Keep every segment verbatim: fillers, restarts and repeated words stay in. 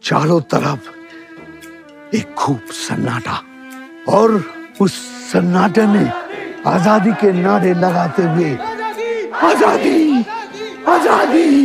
चारों तरफ एक खूब सन्नाटा, और उस सन्नाटे में आजादी के नारे लगाते हुए आजादी आजादी।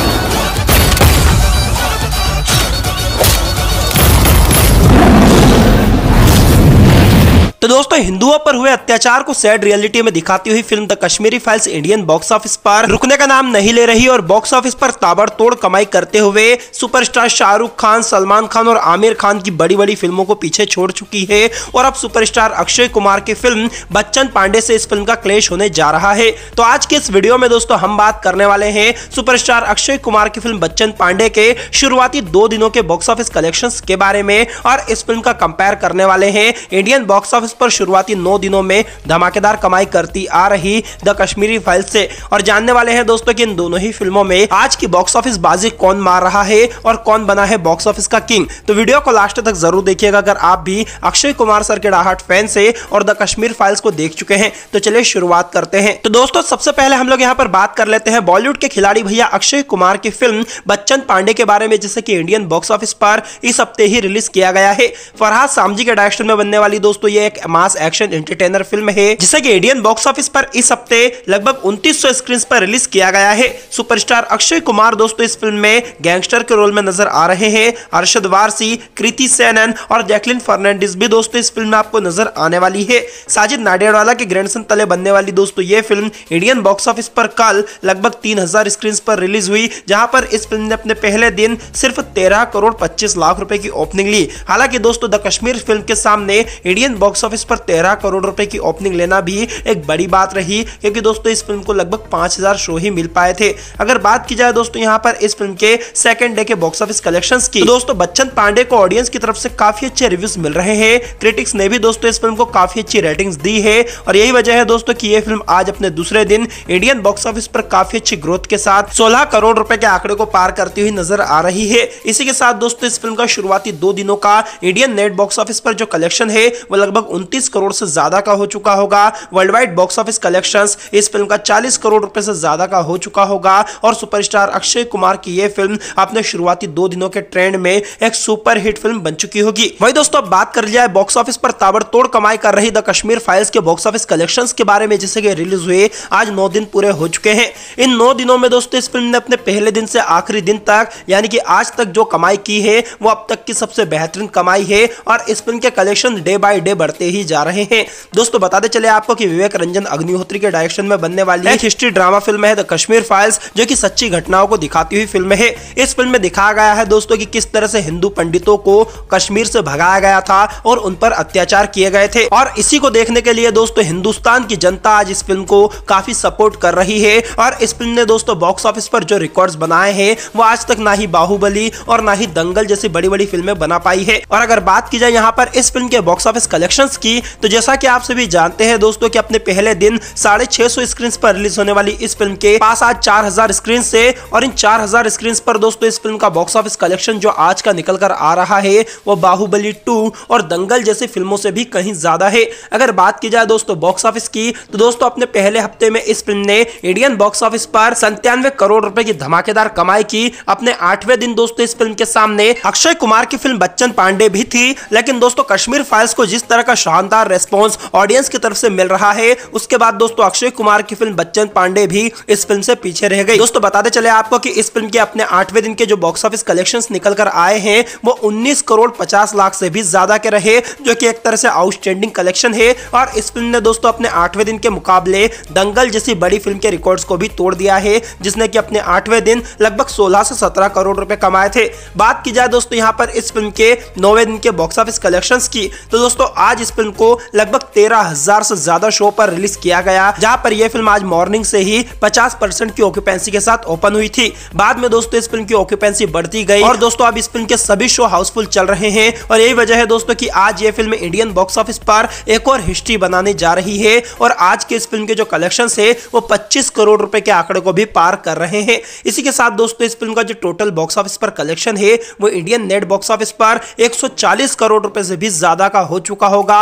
तो दोस्तों, हिंदुओं पर हुए अत्याचार को सैड रियलिटी में दिखाती हुई film the Kashmiri files Indian box office पर रुकने का नाम नहीं ले रही और बॉक्स ऑफिस पर ताबड़तोड़ कमाई करते हुए सुपरस्टार शाहरुख खान, सलमान खान और आमिर खान की बड़ी बड़ी फिल्मों को पीछे छोड़ चुकी है और अब सुपरस्टार अक्षय कुमार की फिल्म बच्चन पांडे से इस फिल्म का क्लैश होने जा रहा है। तो आज के इस वीडियो में दोस्तों हम बात करने वाले हैं सुपरस्टार अक्षय कुमार की फिल्म बच्चन पांडे के शुरुआती दो दिनों के बॉक्स ऑफिस कलेक्शंस के बारे में और इस फिल्म का कंपेयर करने वाले हैं इंडियन बॉक्स ऑफिस पर शुरुआती नौ दिनों में धमाकेदार कमाई करती आ रही द कश्मीरी फाइल्स से, और जानने वाले हैं दोस्तों कि इन दोनों ही फिल्मों में आज की बॉक्स ऑफिस बाजी कौन मार रहा है और कौन बना है बॉक्स ऑफिस का किंग। तो वीडियो को लास्ट तक जरूर देखिएगा अगर आप भी अक्षय कुमार सर के डाहाट फैन से और द कश्मीर फाइल्स को देख चुके हैं। तो चलिए शुरुआत करते हैं। तो दोस्तों, सबसे पहले हम लोग यहाँ पर बात कर लेते हैं बॉलीवुड के खिलाड़ी भैया अक्षय कुमार की फिल्म बच्चन पांडे के बारे में, जिसे कि इंडियन बॉक्स ऑफिस पर इस हफ्ते ही रिलीज किया गया है। फरहाद सामजी के डायरेक्शन में बनने वाली दोस्तों ये एक मास एक्शन एंटरटेनर फिल्म है, जिसे कि इंडियन बॉक्स ऑफिस पर इस हफ्ते लगभग उनतीस सौ स्क्रीन पर रिलीज किया गया है। सुपरस्टार अक्षय कुमार दोस्तों इस फिल्म में गैंगस्टर के रोल में नजर आ रहे हैं। अरशद वारसी, कृति सेनन और जैकलिन फर्नांडिस भी दोस्तों इस फिल्म में आपको नजर आने वाली है। साजिद नाडियाडवाला के ग्रैंडसन तले बनने वाली दोस्तों ये फिल्म इंडियन बॉक्स ऑफिस पर कल लगभग तीन हजार स्क्रीन पर रिलीज हुई, जहां पर इस फिल्म ने अपने पहले दिन सिर्फ तेरह करोड़ पच्चीस लाख रुपए की ओपनिंग ली। हालांकि दोस्तों द कश्मीर फिल्म के सामने इंडियन बॉक्स ऑफिस पर तेरह करोड़ रुपए की ओपनिंग लेना भी एक बड़ी बात रही, क्योंकि दोस्तों इस फिल्म को लगभग पांच हजार शो ही मिल पाए थे। अगर बात की जाए दोस्तों यहां पर इस फिल्म के सेकंड डे के बॉक्स ऑफिस कलेक्शंस की, तो दोस्तों बच्चन पांडे को ऑडियंस की तरफ से काफी अच्छे रिव्यूज मिल रहे हैं। क्रिटिक्स ने भी दोस्तों इस फिल्म को काफी अच्छी रेटिंग्स दी है और यही वजह है दोस्तों कि यह फिल्म आज अपने दूसरे दिन इंडियन बॉक्स ऑफिस पर काफी अच्छी ग्रोथ के साथ सोलह करोड़ रुपए के आंकड़े को पार करती हुई नजर आ रही है। इसी के साथ दोस्तों इस फिल्म का शुरुआती दो दिनों का इंडियन नेट बॉक्स ऑफिस पर जो कलेक्शन है वो लगभग उनतीस करोड़ से ज्यादा का हो चुका होगा। World wide box office collections इस फिल्म का चालीस करोड़ रुपए से ज्यादा का हो चुका होगा और सुपरस्टार अक्षय कुमार की यह फिल्म अपने शुरुआती दो दिनों के ट्रेंड में एक सुपर हिट फिल्म बन चुकी होगी। वही दोस्तों अब बात कर लिया है बॉक्स ऑफिस पर ताबड़तोड़ कमाई कर रही द कश्मीर फाइल्स के बॉक्स ऑफिस कलेक्शंस के बारे में, जिसे कि रिलीज हुए आज नौ दिन पूरे हो चुके हैं। इन नौ दिनों में दोस्तों इस फिल्म ने अपने पहले दिन से आखिरी दिन तक यानी कि आज तक जो कमाई की है वो अब तक की सबसे बेहतरीन कमाई है और इस फिल्म के कलेक्शन डे बाय डे बढ़ते ही जा रहे हैं। दोस्तों बताते चले आपको कि विवेक रंजन अग्निहोत्री के डायरेक्शन में बनने वाली एक हिस्ट्री ड्रामा फिल्म है द कश्मीर फाइल्स, जो कि सच्ची घटनाओं को दिखाती हुई फिल्म है। इस फिल्म में दिखाया गया है दोस्तों कि किस तरह से हिंदू पंडितों को कश्मीर से भगाया गया था और उन पर अत्याचार किए गए थे, और इसी को देखने के लिए दोस्तों हिंदुस्तान की जनता आज इस फिल्म को काफी सपोर्ट कर रही है। और इस फिल्म ने दोस्तों बॉक्स ऑफिस पर जो रिकॉर्ड्स बनाए हैं वो आज तक ना ही बाहुबली और ना ही दंगल जैसी बड़ी बड़ी फिल्में बना पाई है। और अगर बात की जाए यहाँ पर इस फिल्म के बॉक्स ऑफिस कलेक्शंस की, तो जैसा कि आप सभी जानते हैं दोस्तों कि अपने पहले दिन साढ़े छह सौ स्क्रीन पर रिलीज होने वाली इस फिल्म के पास आज चार हजार स्क्रीन से, और इन चार हजार स्क्रीन पर दोस्तों इस फिल्म का बॉक्स ऑफिस कलेक्शन जो आज का निकल कर आ रहा है वो बाहुबली टू और दंगल जैसी फिल्मों से भी कहीं ज्यादा है। अगर बात की जाए दोस्तों बॉक्स ऑफिस की, तो दोस्तों अपने पहले हफ्ते में इस फिल्म ने इंडियन बॉक्स ऑफिस पर संतानवे करोड़ रुपए की धमाकेदार कमाई की। अपने आठवें दिन दोस्तों इस फिल्म के सामने अक्षय कुमार की फिल्म बच्चन पांडे भी थी, लेकिन दोस्तों कश्मीर फाइल्स को जिस तरह का शानदार रेस्पॉन्स ऑडियंस की तरफ से मिल रहा है उसके बाद दोस्तों अक्षय कुमार की फिल्म बच्चन पांडे भी इस फिल्म से पीछे रह गई। दोस्तों बताते चले आपको कि इस फिल्म के अपने आठवें दिन के जो बॉक्स ऑफिस कलेक्शंस निकल कर आए हैं वो उन्नीस करोड़ पचास लाख से भी ज्यादा के रहे, जो कि एक तरह से आउटस्टैंडिंग कलेक्शन है। और इस फिल्म ने दोस्तों अपने आठवें दिन के मुकाबले दंगल जैसी बड़ी फिल्म के रिकॉर्ड्स को भी तोड़ दिया है, जिसने कि अपने आठवें दिन लगभग सोलह से सत्रह करोड़ रुपए कमाए थे। बात की जाए दोस्तों यहाँ पर इस फिल्म के नौवें दिन के बॉक्स ऑफिस कलेक्शंस की, तो दोस्तों आज इस फिल्म को लगभग तेरह हजार से ज्यादा शो पर रिलीज किया गया, जहां पर यह फिल्म आज मॉर्निंग से ही पचास परसेंट की ऑक्यूपेंसी के साथ ओपन हुई थी। बाद में दोस्तों इस फिल्म की ऑक्यूपेंसी बढ़ती गई और दोस्तों अब इस फिल्म के सभी शो हाउसफुल चल रहे हैं, और यही वजह है दोस्तों कि आज ये फिल्म इंडियन बॉक्स ऑफिस पर एक और हिस्ट्री बनाने जा रही है और आज के इस फिल्म के जो कलेक्शंस है वो पच्चीस करोड़ रुपए के आंकड़े को भी पार कर रहे हैं। इसी के साथ दोस्तों इस फिल्म का जो टोटल बॉक्स ऑफिस पर कलेक्शन है वो इंडियन नेट बॉक्स ऑफिस पर एक सौ चालीस करोड़ रुपए से भी ज्यादा का हो चुका होगा,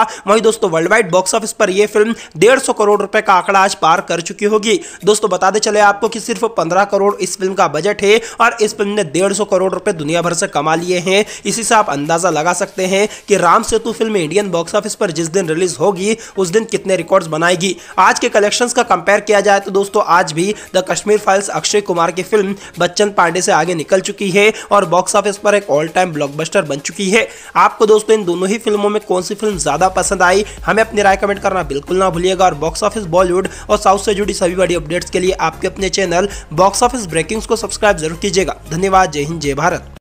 वहीं दोस्तों वर्ल्ड वाइड बॉक्स ऑफिस पर यह फिल्म डेढ़ सौ करोड़ रुपए का आंकड़ा आज पार कर चुकी होगी। दोस्तों बताते चले आपको कि सिर्फ पंद्रह करोड़ इस फिल्म का बजट है और इस फिल्म ने डेढ़ सौ करोड़ रुपए दुनिया भर से कमा लिए हैं। इसी से आप अंदाजा लगा सकते हैं कि Ram Setu film Indian box office पर जिस दिन रिलीज होगी उस दिन कितने रिकॉर्ड्स बनाएगी। आज के कलेक्शंस का कंपेयर किया जाए तो दोस्तों आज भी द कश्मीर फाइल्स अक्षय कुमार की फिल्म बच्चन पांडे से आगे निकल चुकी है और बॉक्स ऑफिस पर एक ऑल टाइम ब्लॉकबस्टर बन चुकी है। आपको दोस्तों इन दोनों ही फिल्मों में कौन सी फिल्म ज्यादा पसंद आई, हमें अपनी राय कमेंट करना बिल्कुल ना भूलिएगा। और बॉक्स ऑफिस बॉलीवुड और साउथ से जुड़ी सभी बड़ी अपडेट्स के लिए आपके अपने चैनल बॉक्स ऑफिस ब्रेकिंग्स को सब्सक्राइब जरूर कीजिएगा। धन्यवाद। जय हिंद, जय भारत।